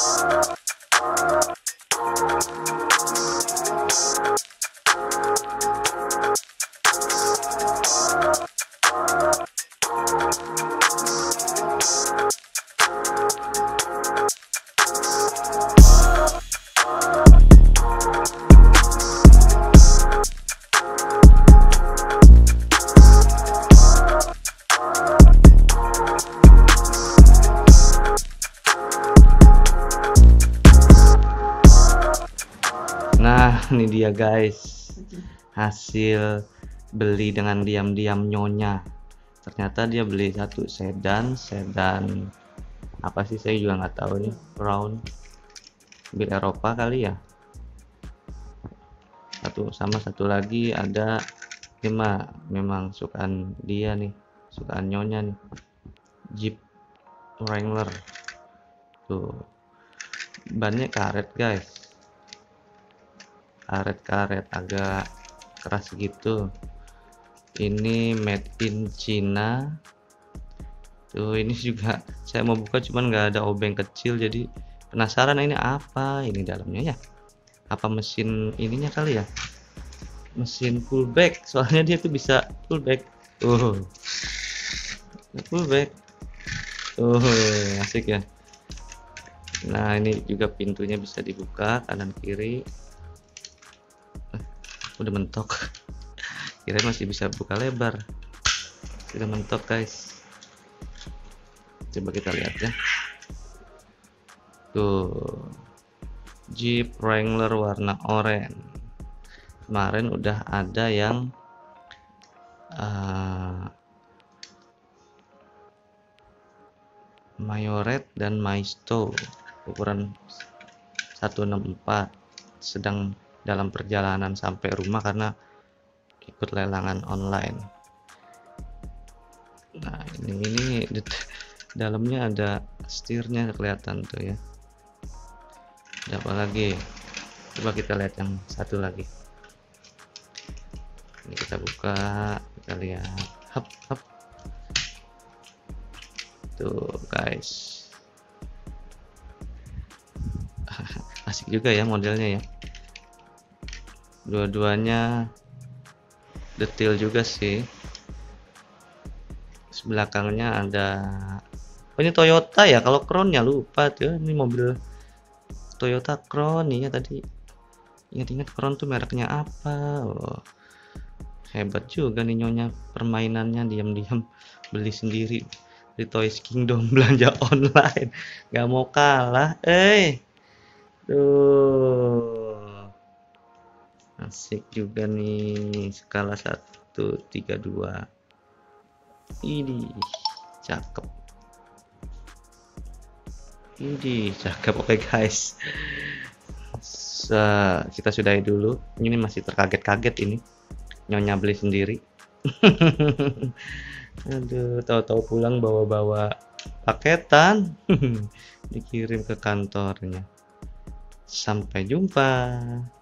Nah, ini dia guys, hasil beli dengan diam-diam nyonya. Ternyata dia beli satu sedan apa sih, saya juga nggak tahu nih, brown, mobil Eropa kali ya. Satu lagi ada memang sukaan dia nih, sukaan nyonya nih, Jeep Wrangler. Tuh, bannya karet guys, karet agak keras gitu. Ini made in China. Tuh, ini juga saya mau buka cuman nggak ada obeng kecil, jadi penasaran ini apa ini dalamnya ya. Apa mesin ininya kali ya, mesin pullback, soalnya dia tuh bisa pullback. Pullback. Asik ya. Nah, ini juga pintunya bisa dibuka kanan kiri. Udah mentok. Kira masih bisa buka lebar, sudah mentok guys. Coba kita lihat ya. Tuh, Jeep Wrangler warna oranye. Kemarin udah ada yang Mayoret dan Maisto ukuran 164, sedang dalam perjalanan sampai rumah karena ikut lelangan online. Nah, ini dalamnya ada setirnya kelihatan tuh ya. Ada apa lagi? Coba kita lihat yang satu lagi. Ini kita buka, kita lihat. Hap. Tuh guys, asik juga ya modelnya ya. Dua-duanya detail juga sih. Belakangnya ada, ini Toyota ya, kalau Crown ya lupa tuh, ini mobil Toyota Crown nih ya tadi. Ingat-ingat Crown tuh mereknya apa. Hebat juga nih nyonya, permainannya diam-diam beli sendiri di Toys Kingdom, belanja online, nggak mau kalah. Tuh, asik juga nih, skala 1-32. Ini cakep. Oke guys, kita sudahi dulu. Ini masih terkaget-kaget ini nyonya beli sendiri. Aduh, tahu-tahu pulang bawa-bawa paketan dikirim ke kantornya. Sampai jumpa.